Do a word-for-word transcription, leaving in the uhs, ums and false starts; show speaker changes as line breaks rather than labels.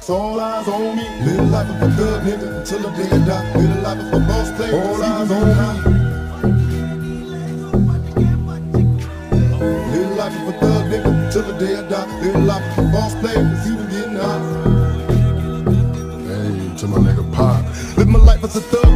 It's all eyes on me. Live the life of a thug nigga until the day I die. Live the life of a boss player. All eyes on me. Live the life of a thug nigga till the day I die. Live the life of a boss player, cause even getting high. Hey, to my nigga Pop. Live my life as a thug.